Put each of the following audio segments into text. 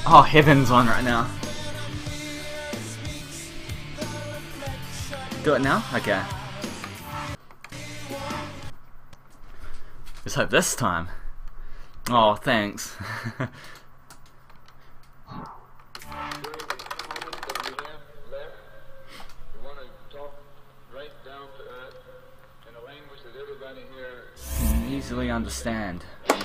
Oh, Heaven's on right now. Do it now? Okay. Let's hope this time. Oh, thanks. Can easily understand.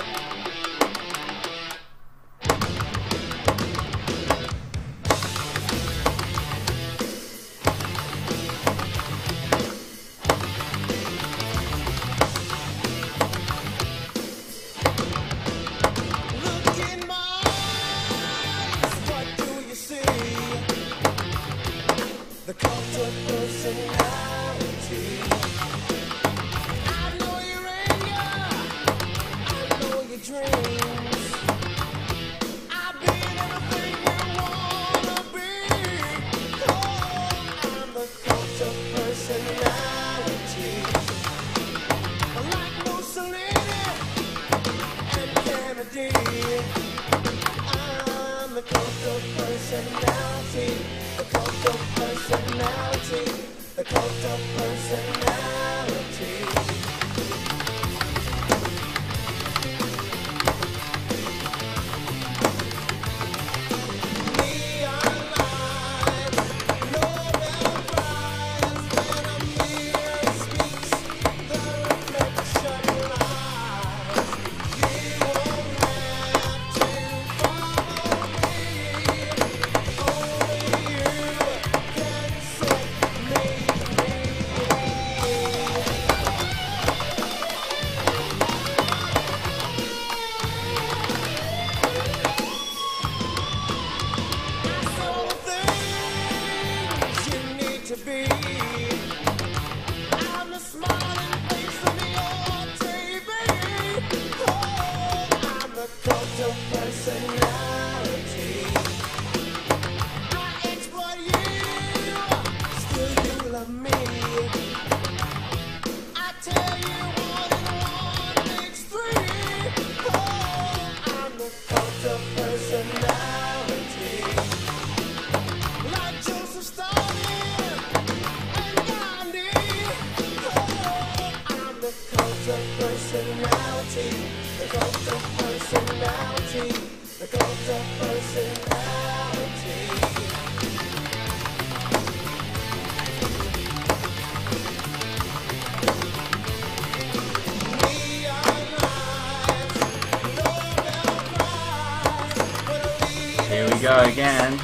Here we go again.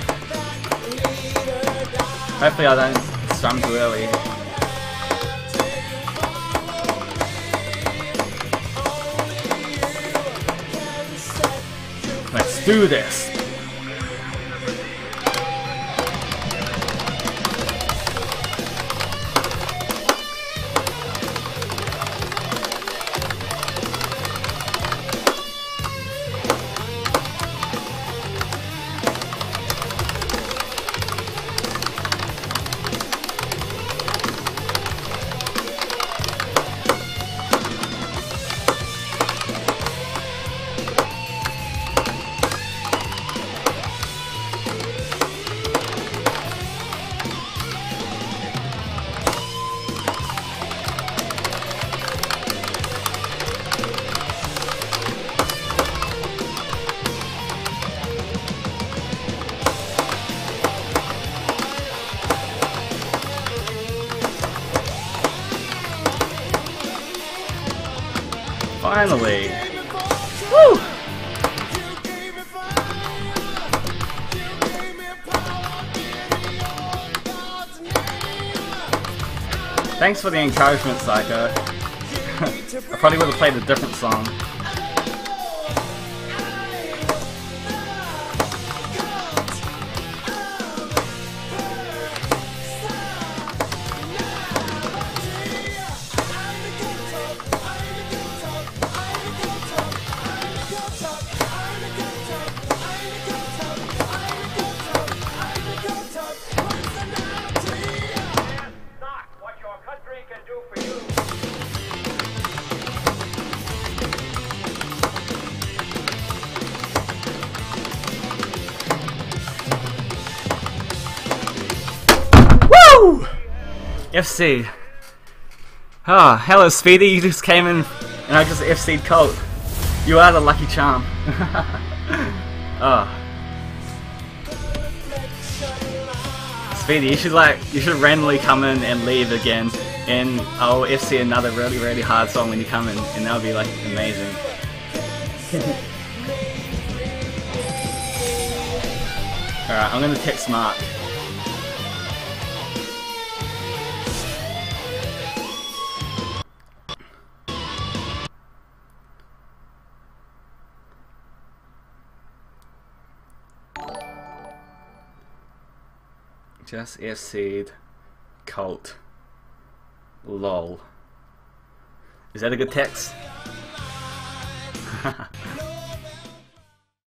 Hopefully I don't strum too early. Let's do this! Finally! Woo! Thanks for the encouragement, Psycho. I probably would have played a different song. FC. Oh, hello Speedy, you just came in and I just FC'd Colt. You are the lucky charm. Oh. Speedy, you should randomly come in and leave again, and I'll FC another really hard song when you come in, and that'll be like amazing. Alright, I'm gonna text Mark. Just FC'd Colt. Lol. Is that a good text?